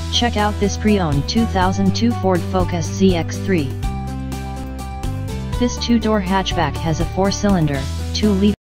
Check out this pre-owned 2002 Ford Focus ZX3. This two-door hatchback has a 4-cylinder, 2-liter